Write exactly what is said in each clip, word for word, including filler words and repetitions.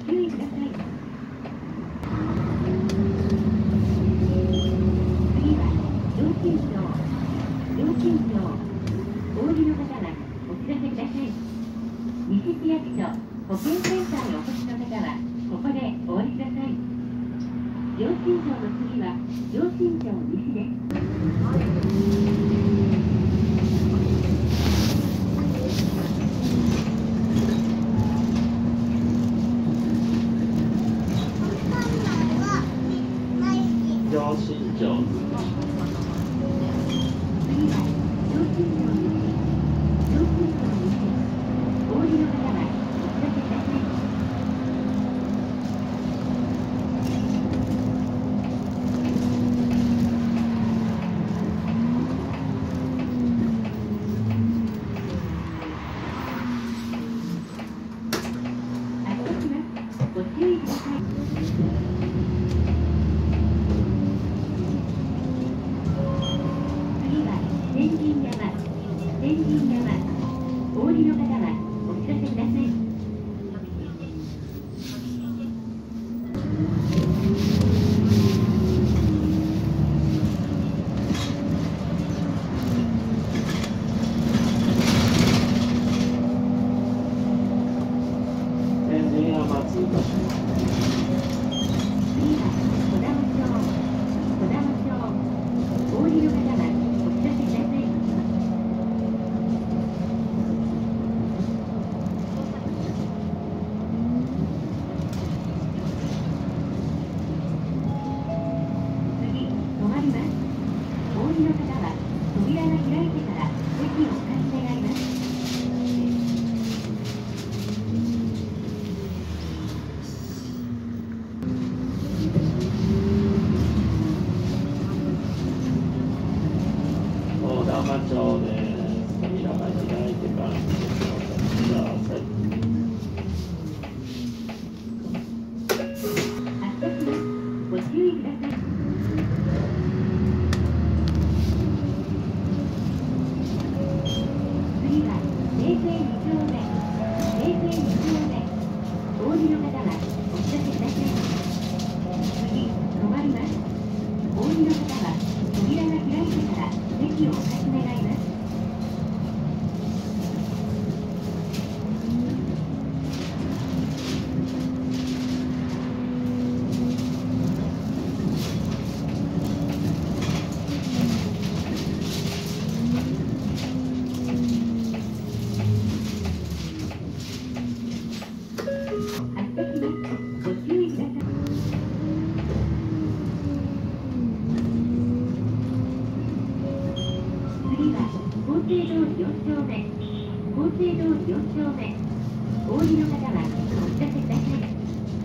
注意ください。次は上新町、上新町、お降りの方はお知らせください。西市役所保健センターにお越しの方はここでお降りください。上新町の次は上新町西です。 上新町。 次は上新町西、上新町西、お降りの方はお知らせください。発車します。ご注意ください。天神山、天神山、お降りの方はお知らせください。 天神山通過します。 次は児玉町、児玉町、お降りの方はお知らせください。次、止まります。お降りの方は扉が開いてから席をお貸し願います。 小玉町です。扉が開いてから席をお立ちください。 発車します。ご注意ください。次は平成に丁目、平成に丁目、お降りの方はお知らせください。次、止まります。お降りの方は扉が開いてから席をお貸し願います。発車します。ご注意ください。次は厚生通りよん丁目、厚生通りよん丁目、お降りの方はお知らせください。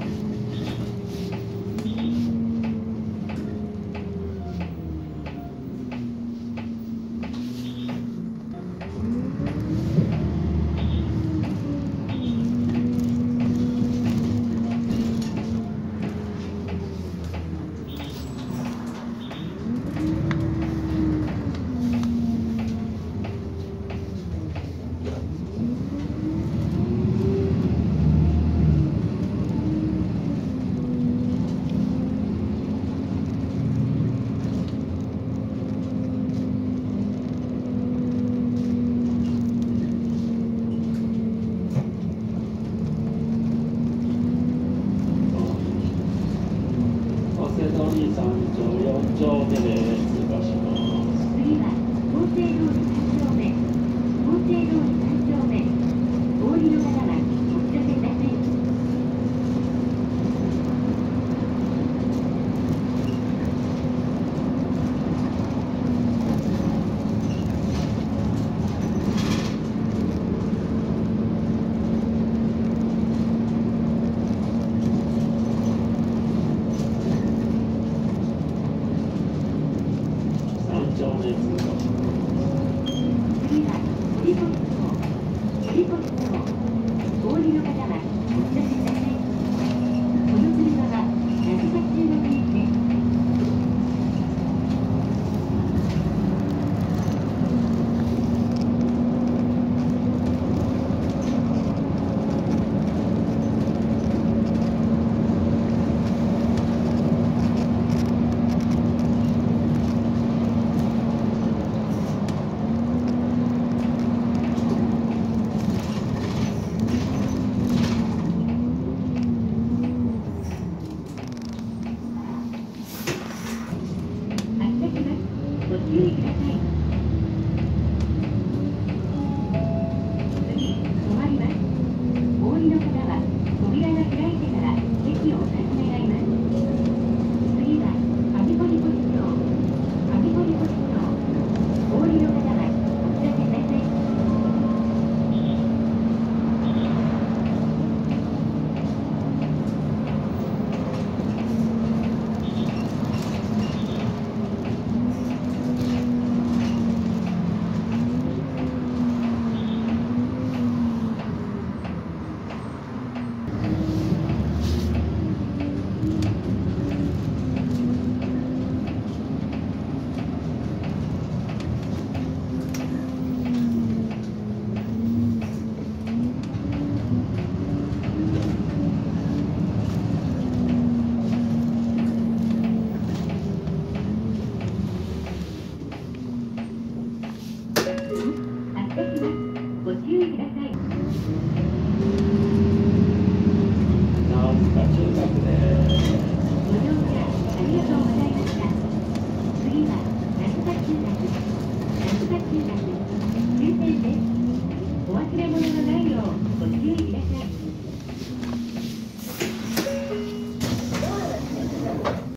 長谷通りさん丁よん丁目で通過します。 次は厚生通りさん丁目、厚生通り